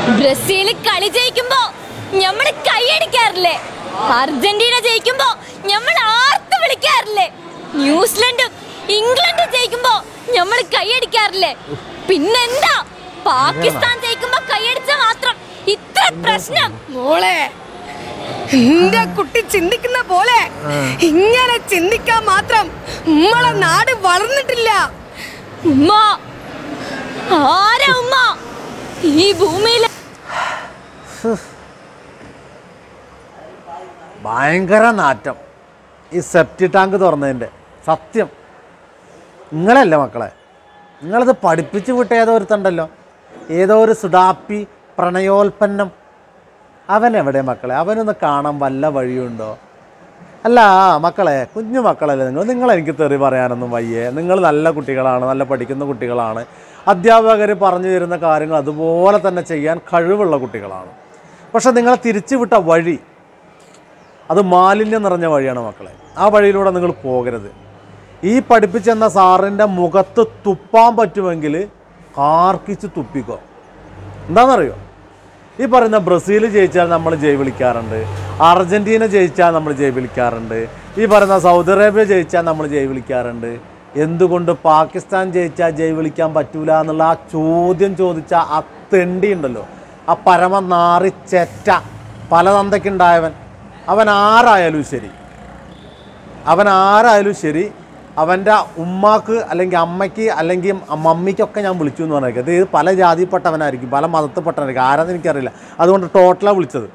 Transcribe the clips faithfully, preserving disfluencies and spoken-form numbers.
Brazil കളി ജയിക്കുമ്പോ ഞമ്മള് കൈയടിക്കാറില്ലേ? Argentina ജയിക്കുമ്പോ ഞമ്മൾ ആർത്ത് വിളിക്കാറില്ലേ? ന്യൂസിലൻഡും ഇംഗ്ലണ്ടും ജയിക്കുമ്പോ ഞമ്മള് കൈയടിക്കാറില്ലേ? പിന്നെന്താ പാകിസ്ഥാൻ ജയിക്കുമ്പോ കൈയടിച്ച മാത്രം ഇത്ര പ്രശ്നം? മോളെ, എന്റെ കുട്ടി ചിന്തിക്കുന്ന പോലെ ഇങ്ങനെ ചിന്തിക്കാൻ മാത്രം നമ്മളെ നാട് വളർന്നിട്ടില്ല. ഉമ്മ, ആരാ ഉമ്മ ഈ ഭൂമിയില്? ഭയങ്കര നാറ്റം ഈ സെപ്റ്റി ടാങ്ക് തുറന്നതിൻ്റെ. സത്യം നിങ്ങളല്ല മക്കളെ, നിങ്ങളിത് പഠിപ്പിച്ചു വിട്ട ഏതോ ഒരുത്തുണ്ടല്ലോ, ഏതോ ഒരു സുഡാപ്പി പ്രണയോൽപ്പന്നം. അവനെവിടെ മക്കളെ? അവനൊന്ന് കാണാൻ വല്ല വഴിയുണ്ടോ? അല്ല മക്കളെ, കുഞ്ഞു മക്കളല്ലേ നിങ്ങൾ. നിങ്ങളെനിക്ക് തെറി പറയാനൊന്നും വയ്യേ. നിങ്ങൾ നല്ല കുട്ടികളാണ്, നല്ല പഠിക്കുന്ന കുട്ടികളാണ്. അധ്യാപകർ പറഞ്ഞു തരുന്ന കാര്യങ്ങൾ അതുപോലെ തന്നെ ചെയ്യാൻ കഴിവുള്ള കുട്ടികളാണ്. പക്ഷെ നിങ്ങളെ തിരിച്ചു വിട്ട വഴി അത് മാലിന്യം നിറഞ്ഞ വഴിയാണ് മക്കളെ. ആ വഴിയിലൂടെ നിങ്ങൾ പോകരുത്. ഈ പഠിപ്പിച്ചെന്ന സാറിൻ്റെ മുഖത്ത് തുപ്പാൻ പറ്റുമെങ്കിൽ കാർക്കിച്ച് തുപ്പിക്കോ. എന്താണെന്നറിയോ? ഈ പറയുന്ന ബ്രസീൽ ജയിച്ചാൽ നമ്മൾ ജയ് വിളിക്കാറുണ്ട്, അർജൻറ്റീന ജയിച്ചാൽ നമ്മൾ ജയ് വിളിക്കാറുണ്ട്, ഈ പറയുന്ന സൗദി അറേബ്യ ജയിച്ചാൽ നമ്മൾ ജയ് വിളിക്കാറുണ്ട്. എന്തുകൊണ്ട് പാകിസ്ഥാൻ ജയിച്ചാൽ ജയ് വിളിക്കാൻ പറ്റൂല എന്നുള്ള ആ ചോദ്യം ചോദിച്ച ആ തെണ്ടി ഉണ്ടല്ലോ, ആ പരമ നാറി ചെറ്റ പലതന്തയ്ക്കുണ്ടായവൻ, അവൻ ആരായാലും ശരി, അവൻ ആരായാലും ശരി, അവൻ്റെ ഉമ്മാക്ക് അല്ലെങ്കിൽ അമ്മയ്ക്ക് അല്ലെങ്കിൽ മമ്മിക്കൊക്കെ ഞാൻ വിളിച്ചു എന്ന് പറഞ്ഞേക്കാം. ഇത് പല ജാതിപ്പെട്ടവനായിരിക്കും, പല മതത്തിൽപ്പെട്ടവനായിരിക്കും, ആരാന്ന് എനിക്കറിയില്ല. അതുകൊണ്ട് ടോട്ടലാണ് വിളിച്ചത്.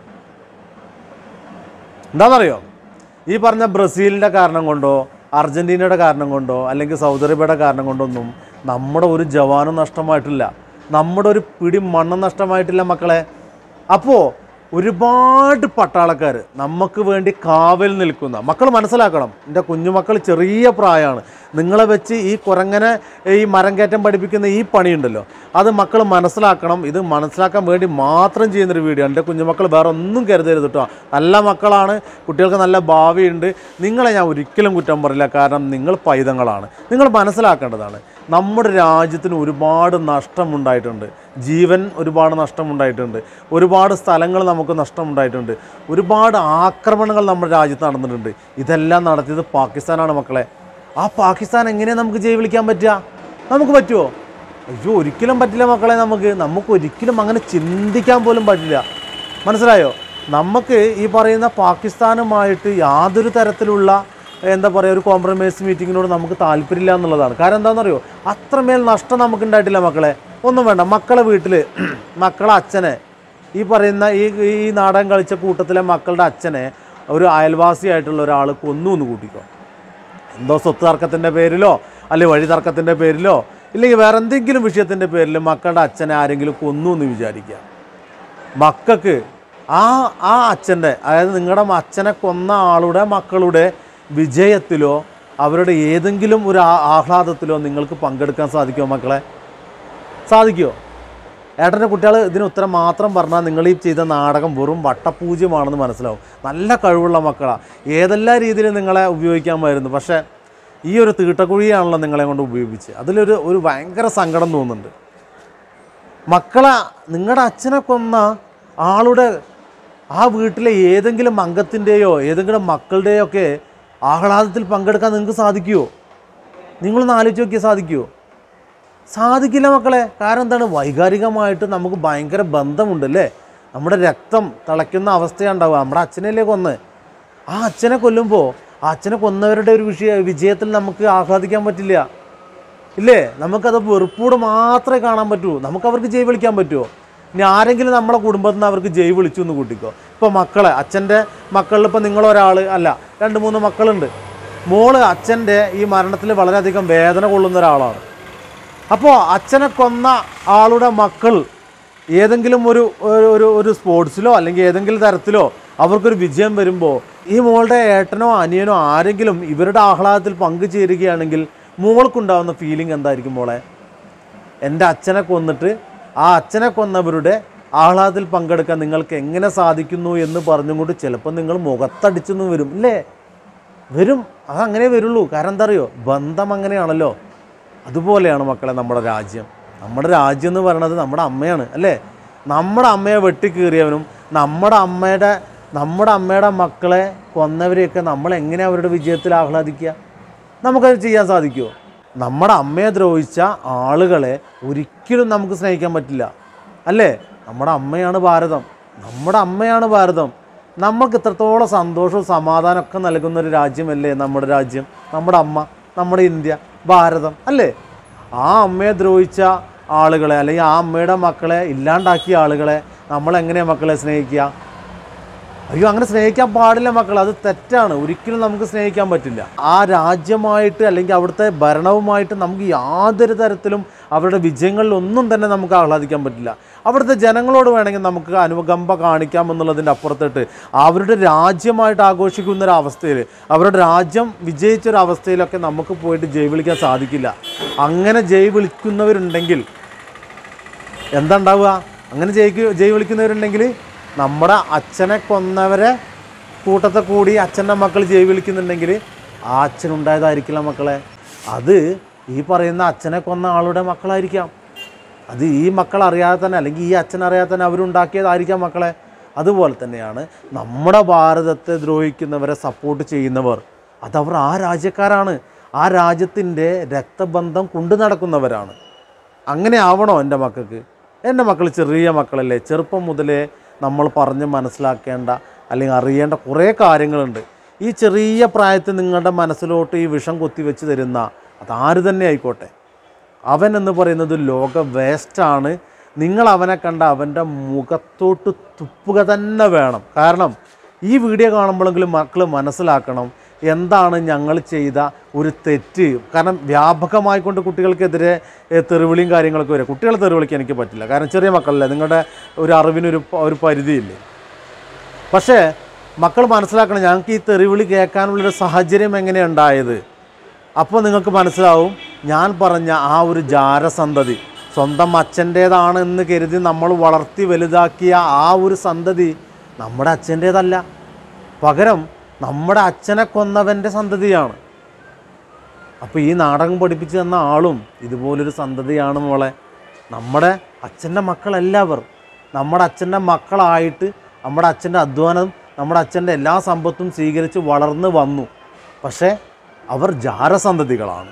എന്താണെന്നറിയോ? ഈ പറഞ്ഞ ബ്രസീലിൻ്റെ കാരണം കൊണ്ടോ അർജൻറ്റീനയുടെ കാരണം കൊണ്ടോ അല്ലെങ്കിൽ സൗദി അറേബ്യയുടെ കാരണം കൊണ്ടൊന്നും നമ്മുടെ ഒരു ജവാനും നഷ്ടമായിട്ടില്ല, നമ്മുടെ ഒരു പിടി മണ്ണും നഷ്ടമായിട്ടില്ല മക്കളെ. അപ്പോൾ ഒരുപാട് പട്ടാളക്കാർ നമുക്ക് വേണ്ടി കാവൽ നിൽക്കുന്ന മക്കൾ മനസ്സിലാക്കണം. എൻ്റെ കുഞ്ഞുമക്കൾ ചെറിയ പ്രായമാണ്. നിങ്ങളെ വെച്ച് ഈ കുരങ്ങനെ ഈ മരം കയറ്റം പഠിപ്പിക്കുന്ന ഈ പണിയുണ്ടല്ലോ, അത് മക്കൾ മനസ്സിലാക്കണം. ഇത് മനസ്സിലാക്കാൻ വേണ്ടി മാത്രം ചെയ്യുന്നൊരു വീഡിയോ. എൻ്റെ കുഞ്ഞുമക്കൾ വേറെ ഒന്നും കരുതരുത് കേട്ടോ. നല്ല മക്കളാണ്, കുട്ടികൾക്ക് നല്ല ഭാവിയുണ്ട്. നിങ്ങളെ ഞാൻ ഒരിക്കലും കുറ്റം പറയില്ല, കാരണം നിങ്ങൾ പൈതങ്ങളാണ്. നിങ്ങൾ മനസ്സിലാക്കേണ്ടതാണ്, നമ്മുടെ രാജ്യത്തിന് ഒരുപാട് നഷ്ടമുണ്ടായിട്ടുണ്ട്. ജീവൻ ഒരുപാട് നഷ്ടമുണ്ടായിട്ടുണ്ട്, ഒരുപാട് സ്ഥലങ്ങൾ നമുക്ക് നഷ്ടമുണ്ടായിട്ടുണ്ട്, ഒരുപാട് ആക്രമണങ്ങൾ നമ്മുടെ രാജ്യത്ത് നടന്നിട്ടുണ്ട്. ഇതെല്ലാം നടത്തിയത് പാകിസ്ഥാനാണ് മക്കളെ. ആ പാകിസ്ഥാൻ എങ്ങനെയാണ് നമുക്ക് ജയ് വിളിക്കാൻ പറ്റുക? നമുക്ക് പറ്റുമോ? അയ്യോ, ഒരിക്കലും പറ്റില്ല മക്കളെ. നമുക്ക് നമുക്ക് ഒരിക്കലും അങ്ങനെ ചിന്തിക്കാൻ പോലും പറ്റില്ല. മനസ്സിലായോ? നമുക്ക് ഈ പറയുന്ന പാകിസ്ഥാനുമായിട്ട് യാതൊരു തരത്തിലുള്ള എന്താ പറയുക ഒരു കോംപ്രമൈസ് മീറ്റിങ്ങിനോട് നമുക്ക് താല്പര്യമില്ല എന്നുള്ളതാണ്. കാരണം എന്താണെന്നറിയോ? അത്രമേൽ നഷ്ടം നമുക്കുണ്ടായിട്ടില്ല മക്കളെ. ഒന്നും വേണ്ട, മക്കളെ വീട്ടിൽ മക്കളെ അച്ഛനെ ഈ പറയുന്ന ഈ ഈ നാടകം കളിച്ച കൂട്ടത്തിലെ മക്കളുടെ അച്ഛനെ ഒരു അയൽവാസിയായിട്ടുള്ള ഒരാൾ കൊന്നു എന്ന് കൂട്ടിക്കോ. എന്തോ സ്വത്ത് തർക്കത്തിൻ്റെ പേരിലോ അല്ലെങ്കിൽ വഴി തർക്കത്തിൻ്റെ പേരിലോ ഇല്ലെങ്കിൽ വേറെ എന്തെങ്കിലും വിഷയത്തിൻ്റെ പേരിൽ മക്കളുടെ അച്ഛനെ ആരെങ്കിലും കൊന്നു എന്ന് വിചാരിക്കുക. മക്കൾക്ക് ആ ആ അച്ഛൻ്റെ, അതായത് നിങ്ങളുടെ അച്ഛനെ കൊന്ന ആളുടെ മക്കളുടെ വിജയത്തിലോ അവരുടെ ഏതെങ്കിലും ഒരു ആഹ്ലാദത്തിലോ നിങ്ങൾക്ക് പങ്കെടുക്കാൻ സാധിക്കുമോ മക്കളെ? സാധിക്കുമോ? ഏട്ടൻ്റെ കുട്ടികൾ ഇതിന് ഉത്തരം മാത്രം പറഞ്ഞാൽ നിങ്ങൾ ഈ ചെയ്ത നാടകം വെറും വട്ടപൂജ്യമാണെന്ന് മനസ്സിലാവും. നല്ല കഴിവുള്ള മക്കളാണ്, ഏതെല്ലാം രീതിയിൽ നിങ്ങളെ ഉപയോഗിക്കാമായിരുന്നു. പക്ഷേ ഈ ഒരു തീട്ടക്കുഴിയാണല്ലോ നിങ്ങളെ കൊണ്ട് ഉപയോഗിച്ച്. അതിലൊരു ഒരു ഭയങ്കര സങ്കടം തോന്നുന്നുണ്ട്. മക്കളെ, നിങ്ങളുടെ അച്ഛനെ കൊന്ന ആളുടെ ആ വീട്ടിലെ ഏതെങ്കിലും അംഗത്തിൻ്റെയോ ഏതെങ്കിലും മക്കളുടെയോ ഒക്കെ ആഹ്ലാദത്തിൽ പങ്കെടുക്കാൻ നിങ്ങൾക്ക് സാധിക്കുമോ? നിങ്ങളൊന്ന് ആലോചിച്ച് നോക്കിയാൽ സാധിക്കുമോ? സാധിക്കില്ല മക്കളെ. കാരണം എന്താണ്? വൈകാരികമായിട്ട് നമുക്ക് ഭയങ്കര ബന്ധമുണ്ടല്ലേ. നമ്മുടെ രക്തം തിളയ്ക്കുന്ന അവസ്ഥയുണ്ടാവുക. നമ്മുടെ അച്ഛനല്ലേ കൊന്ന്. ആ അച്ഛനെ കൊല്ലുമ്പോൾ ആ അച്ഛനെ കൊന്നവരുടെ ഒരു വിഷയ വിജയത്തിൽ നമുക്ക് ആഹ്ലാദിക്കാൻ പറ്റില്ല, ഇല്ലേ? നമുക്കത് വെറുപ്പോട് മാത്രമേ കാണാൻ പറ്റൂ. നമുക്കവർക്ക് ജയ് വിളിക്കാൻ പറ്റുമോ? ഇനി ആരെങ്കിലും നമ്മളെ കുടുംബത്തിൽ നിന്ന് അവർക്ക് ജയ് വിളിച്ചു എന്ന് കൂട്ടിക്കോ. ഇപ്പോൾ മക്കളെ, അച്ഛൻ്റെ മക്കളിൽ ഇപ്പോൾ നിങ്ങളൊരാൾ അല്ല രണ്ട് മൂന്ന് മക്കളുണ്ട്. മോള് അച്ഛൻ്റെ ഈ മരണത്തിൽ വളരെയധികം വേദന കൊള്ളുന്ന ഒരാളാണ്. അപ്പോൾ അച്ഛനെ കൊന്ന ആളുടെ മക്കൾ ഏതെങ്കിലും ഒരു ഒരു ഒരു സ്പോർട്സിലോ അല്ലെങ്കിൽ ഏതെങ്കിലും തരത്തിലോ അവർക്കൊരു വിജയം വരുമ്പോൾ ഈ മോളുടെ ഏട്ടനോ അനിയനോ ആരെങ്കിലും ഇവരുടെ ആഹ്ലാദത്തിൽ പങ്കുചേരുകയാണെങ്കിൽ മോൾക്കുണ്ടാകുന്ന ഫീലിംഗ് എന്തായിരിക്കും മോളെ? എൻ്റെ അച്ഛനെ കൊന്നിട്ട് ആ അച്ഛനെ കൊന്നവരുടെ ആഹ്ലാദത്തിൽ പങ്കെടുക്കാൻ നിങ്ങൾക്ക് എങ്ങനെ സാധിക്കുന്നു എന്ന് പറഞ്ഞുകൊണ്ട് ചിലപ്പോൾ നിങ്ങൾ മുഖത്തടിച്ചെന്ന് വരും, ഇല്ലേ? വരും, അതങ്ങനെ വരുള്ളൂ. കാരണം എന്താ അറിയോ? ബന്ധം അങ്ങനെയാണല്ലോ. അതുപോലെയാണ് മക്കളെ നമ്മുടെ രാജ്യം. നമ്മുടെ രാജ്യം എന്ന് പറയുന്നത് നമ്മുടെ അമ്മയാണ്, അല്ലേ? നമ്മുടെ അമ്മയെ വെട്ടിക്കീറിയവനും നമ്മുടെ അമ്മയുടെ നമ്മുടെ അമ്മയുടെ മക്കളെ കൊന്നവരെയൊക്കെ നമ്മൾ എങ്ങനെ അവരുടെ വിജയത്തിൽ ആഹ്ലാദിക്കുക? നമുക്കത് ചെയ്യാൻ സാധിക്കുമോ? നമ്മുടെ അമ്മയെ ദ്രോഹിച്ച ആളുകളെ ഒരിക്കലും നമുക്ക് സ്നേഹിക്കാൻ പറ്റില്ല, അല്ലേ? നമ്മുടെ അമ്മയാണ് ഭാരതം, നമ്മുടെ അമ്മയാണ് ഭാരതം. നമുക്ക് ഇത്രത്തോളം സന്തോഷവും സമാധാനമൊക്കെ നൽകുന്നൊരു രാജ്യമല്ലേ നമ്മുടെ രാജ്യം, നമ്മുടെ അമ്മ, നമ്മുടെ ഇന്ത്യ, ഭാരതം, അല്ലേ? ആ അമ്മയെ ദ്രോഹിച്ച ആളുകളെ അല്ലെങ്കിൽ ആ അമ്മയുടെ മക്കളെ ഇല്ലാണ്ടാക്കിയ ആളുകളെ നമ്മളെങ്ങനെയാണ് മക്കളെ സ്നേഹിക്കുക? അയ്യോ, അങ്ങനെ സ്നേഹിക്കാൻ പാടില്ല മക്കൾ, അത് തെറ്റാണ്. ഒരിക്കലും നമുക്ക് സ്നേഹിക്കാൻ പറ്റില്ല. ആ രാജ്യമായിട്ട് അല്ലെങ്കിൽ അവിടുത്തെ ഭരണവുമായിട്ട് നമുക്ക് യാതൊരു തരത്തിലും അവരുടെ വിജയങ്ങളിലൊന്നും തന്നെ നമുക്ക് ആഹ്ലാദിക്കാൻ പറ്റില്ല. അവിടുത്തെ ജനങ്ങളോട് വേണമെങ്കിൽ നമുക്ക് അനുകമ്പ കാണിക്കാമെന്നുള്ളതിൻ്റെ അപ്പുറത്തിട്ട് അവരുടെ രാജ്യമായിട്ട് ആഘോഷിക്കുന്നൊരവസ്ഥയിൽ, അവരുടെ രാജ്യം വിജയിച്ചൊരവസ്ഥയിലൊക്കെ നമുക്ക് പോയിട്ട് ജയ് വിളിക്കാൻ സാധിക്കില്ല. അങ്ങനെ ജയ് വിളിക്കുന്നവരുണ്ടെങ്കിൽ എന്താ ഉണ്ടാവുക? അങ്ങനെ ജയിക്ക് ജയ് വിളിക്കുന്നവരുണ്ടെങ്കിൽ നമ്മുടെ അച്ഛനെ കൊന്നവരെ കൂട്ടത്തെ കൂടി അച്ഛൻ്റെ മക്കൾ ജയ് വിളിക്കുന്നുണ്ടെങ്കിൽ ആ അച്ഛനുണ്ടായതായിരിക്കില്ല മക്കളെ, അത് ഈ പറയുന്ന അച്ഛനെ കൊന്ന ആളുടെ മക്കളായിരിക്കാം. അത് ഈ മക്കൾ അറിയാതെ തന്നെ അല്ലെങ്കിൽ ഈ അച്ഛൻ അറിയാതെ തന്നെ അവരുണ്ടാക്കിയതായിരിക്കാം മക്കളെ. അതുപോലെ തന്നെയാണ് നമ്മുടെ ഭാരതത്തെ ദ്രോഹിക്കുന്നവരെ സപ്പോർട്ട് ചെയ്യുന്നവർ, അതവർ ആ രാജ്യക്കാരാണ്, ആ രാജ്യത്തിൻ്റെ രക്തബന്ധം കൊണ്ടു നടക്കുന്നവരാണ്. അങ്ങനെ ആവണോ എൻ്റെ മക്കൾക്ക്? എൻ്റെ മക്കൾ ചെറിയ മക്കളല്ലേ, ചെറുപ്പം മുതലേ നമ്മൾ പറഞ്ഞ് മനസ്സിലാക്കേണ്ട അല്ലെങ്കിൽ അറിയേണ്ട കുറേ കാര്യങ്ങളുണ്ട്. ഈ ചെറിയ പ്രായത്തിൽ നിങ്ങളുടെ മനസ്സിലോട്ട് ഈ വിഷം കുത്തിവെച്ച് തരുന്ന അതാര് തന്നെ ആയിക്കോട്ടെ, അവൻ എന്ന് പറയുന്നത് ലോക വേസ്റ്റാണ്. നിങ്ങൾ അവനെ കണ്ട അവൻ്റെ മുഖത്തോട്ട് തുപ്പുക തന്നെ വേണം. കാരണം ഈ വീഡിയോ കാണുമ്പോഴെങ്കിലും മക്കൾ മനസ്സിലാക്കണം എന്താണ് ഞങ്ങൾ ചെയ്ത ഒരു തെറ്റ്. കാരണം വ്യാപകമായിക്കൊണ്ട് കുട്ടികൾക്കെതിരെ തെറിവിളിയും കാര്യങ്ങളൊക്കെ വരും. കുട്ടികളെ തെറിവിളിക്കാൻ എനിക്ക് പറ്റില്ല, കാരണം ചെറിയ മക്കളല്ലേ, നിങ്ങളുടെ ഒരു അറിവിനൊരു ഒരു പരിധിയില്ലേ. പക്ഷേ മക്കൾ മനസ്സിലാക്കണം ഞങ്ങൾക്ക് ഈ തെറിവിളി കേൾക്കാനുള്ളൊരു സാഹചര്യം എങ്ങനെയാണ് ഉണ്ടായത്. അപ്പോൾ നിങ്ങൾക്ക് മനസ്സിലാവും ഞാൻ പറഞ്ഞ ആ ഒരു ജാരസന്തതി സ്വന്തം അച്ഛൻ്റേതാണെന്ന് കരുതി നമ്മൾ വളർത്തി വലുതാക്കിയ ആ ഒരു സന്തതി നമ്മുടെ അച്ഛൻ്റേതല്ല, പകരം നമ്മുടെ അച്ഛനെ കൊന്നവൻ്റെ സന്തതിയാണ്. അപ്പോൾ ഈ നാടകം പഠിപ്പിച്ചു തന്ന ആളും ഇതുപോലൊരു സന്തതിയാണ് മോളെ. നമ്മുടെ അച്ഛൻ്റെ മക്കളെല്ലാവർ നമ്മുടെ അച്ഛൻ്റെ മക്കളായിട്ട് നമ്മുടെ അച്ഛൻ്റെ അധ്വാനം നമ്മുടെ അച്ഛൻ്റെ എല്ലാ സമ്പത്തും സ്വീകരിച്ച് വളർന്ന് വന്നു. പക്ഷേ അവർ ജാരസന്തതികളാണ്.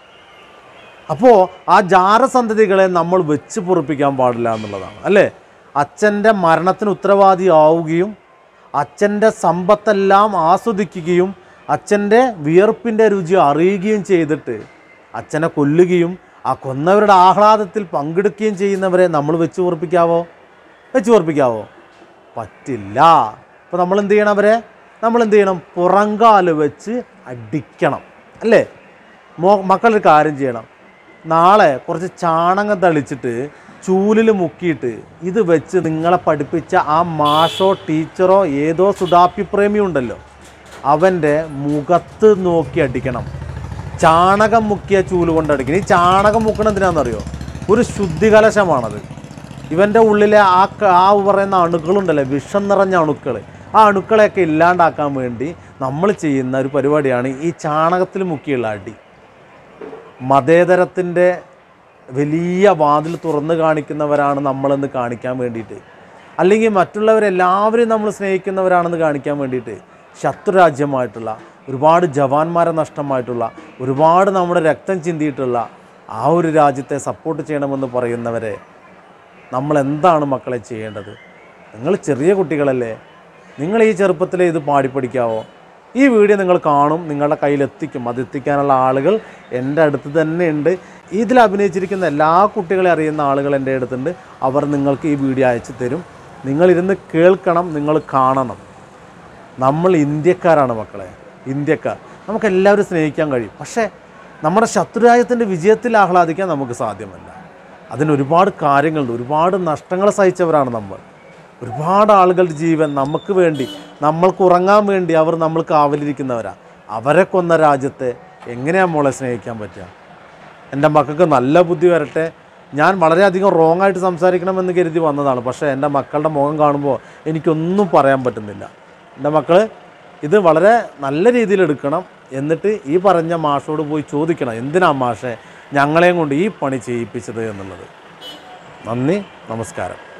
അപ്പോൾ ആ ജാരസന്തതികളെ നമ്മൾ വെച്ച് പൊറുപ്പിക്കാൻ പാടില്ല എന്നുള്ളതാണ്, അല്ലേ? അച്ഛൻ്റെ മരണത്തിന് ഉത്തരവാദിയാവുകയും അച്ഛൻ്റെ സമ്പത്തെല്ലാം ആസ്വദിക്കുകയും അച്ഛൻ്റെ വിയർപ്പിൻ്റെ രുചി അറിയുകയും ചെയ്തിട്ട് അച്ഛനെ കൊല്ലുകയും ആ കൊന്നവരുടെ ആഹ്ലാദത്തിൽ പങ്കെടുക്കുകയും ചെയ്യുന്നവരെ നമ്മൾ വെച്ച് പൊറുപ്പിക്കാവോ? വെച്ച് പൊറുപ്പിക്കാവോ? പറ്റില്ല. അപ്പോൾ നമ്മൾ എന്ത് ചെയ്യണം? അവരെ നമ്മൾ എന്ത് ചെയ്യണം? പുറങ്കാല് വെച്ച് അടിക്കണം, അല്ലേ? മോ മക്കളൊരു കാര്യം ചെയ്യണം. നാളെ കുറച്ച് ചാണകം തളിച്ചിട്ട് ചൂലിൽ മുക്കിയിട്ട് ഇത് വെച്ച് നിങ്ങളെ പഠിപ്പിച്ച ആ മാഷോ ടീച്ചറോ ഏതോ സുഡാപ്പി പ്രേമി ഉണ്ടല്ലോ അവൻ്റെ മുഖത്ത് നോക്കി അടിക്കണം. ചാണകം മുക്കിയ ചൂല് കൊണ്ട് അടിക്കണം. ഈ ചാണകം മുക്കണം എന്തിനാണെന്നറിയോ? ഒരു ശുദ്ധികലശമാണത്. ഇവൻ്റെ ഉള്ളിലെ ആ ആ പറയുന്ന അണുക്കളുണ്ടല്ലോ, വിഷം നിറഞ്ഞ അണുക്കൾ, ആ അണുക്കളെയൊക്കെ ഇല്ലാണ്ടാക്കാൻ വേണ്ടി നമ്മൾ ചെയ്യുന്ന ഒരു പരിപാടിയാണ് ഈ ചാണകത്തിൽ മുക്കിയുള്ള അടി. മതേതരത്തിൻ്റെ വലിയ വാതിൽ തുറന്ന് കാണിക്കുന്നവരാണ് നമ്മളെന്ന് കാണിക്കാൻ വേണ്ടിയിട്ട്, അല്ലെങ്കിൽ മറ്റുള്ളവരെല്ലാവരെയും നമ്മൾ സ്നേഹിക്കുന്നവരാണെന്ന് കാണിക്കാൻ വേണ്ടിയിട്ട് ശത്രുരാജ്യമായിട്ടുള്ള ഒരുപാട് ജവാന്മാരെ നഷ്ടമായിട്ടുള്ള ഒരുപാട് നമ്മുടെ രക്തം ചിന്തിയിട്ടുള്ള ആ ഒരു രാജ്യത്തെ സപ്പോർട്ട് ചെയ്യണമെന്ന് പറയുന്നവരെ നമ്മൾ എന്താണ് മക്കളെ ചെയ്യേണ്ടത്? നിങ്ങൾ ചെറിയ കുട്ടികളല്ലേ, നിങ്ങൾ ഈ ചെറുപ്പത്തിലേ ഇത് പാടിപ്പടിക്കാവോ? ഈ വീഡിയോ നിങ്ങൾ കാണും, നിങ്ങളുടെ കയ്യിലെത്തിക്കും. അത് എത്തിക്കാനുള്ള ആളുകൾ എൻ്റെ അടുത്ത് തന്നെ ഉണ്ട്. ഇതിൽ അഭിനയിച്ചിരിക്കുന്ന എല്ലാ കുട്ടികളെ അറിയുന്ന ആളുകൾ എൻ്റെ അടുത്തുണ്ട്. അവർ നിങ്ങൾക്ക് ഈ വീഡിയോ അയച്ചു തരും. നിങ്ങളിരുന്ന് കേൾക്കണം, നിങ്ങൾ കാണണം. നമ്മൾ ഇന്ത്യക്കാരാണ് മക്കളെ, ഇന്ത്യക്കാർ. നമുക്കെല്ലാവരും സ്നേഹിക്കാൻ കഴിയും. പക്ഷേ നമ്മുടെ ശത്രുരാജ്യത്തിൻ്റെ വിജയത്തിൽ ആഹ്ലാദിക്കാൻ നമുക്ക് സാധ്യമല്ല. അതിനൊരുപാട് കാര്യങ്ങളുണ്ട്. ഒരുപാട് നഷ്ടങ്ങൾ സഹിച്ചവരാണ് നമ്മൾ. ഒരുപാട് ആളുകളുടെ ജീവൻ നമുക്ക് വേണ്ടി, നമ്മൾക്ക് ഉറങ്ങാൻ വേണ്ടി അവർ നമ്മൾ കാവലിരിക്കുന്നവരാണ്. അവരെ കൊന്ന രാജ്യത്തെ എങ്ങനെയാണ് മോളെ സ്നേഹിക്കാൻ പറ്റുക? എൻ്റെ മക്കൾക്ക് നല്ല ബുദ്ധി വരട്ടെ. ഞാൻ വളരെയധികം റോങ് ആയിട്ട് സംസാരിക്കണമെന്ന് കരുതി വന്നതാണ്. പക്ഷേ എൻ്റെ മക്കളുടെ മുഖം കാണുമ്പോൾ എനിക്കൊന്നും പറയാൻ പറ്റുന്നില്ല. എൻ്റെ മക്കൾ ഇത് വളരെ നല്ല രീതിയിൽ എടുക്കണം. എന്നിട്ട് ഈ പറഞ്ഞ മാഷോട് പോയി ചോദിക്കണം, എന്തിനാ മാഷെ ഞങ്ങളെയും കൊണ്ട് ഈ പണി ചെയ്യിപ്പിച്ചത് എന്നുള്ളത്. നന്ദി, നമസ്കാരം.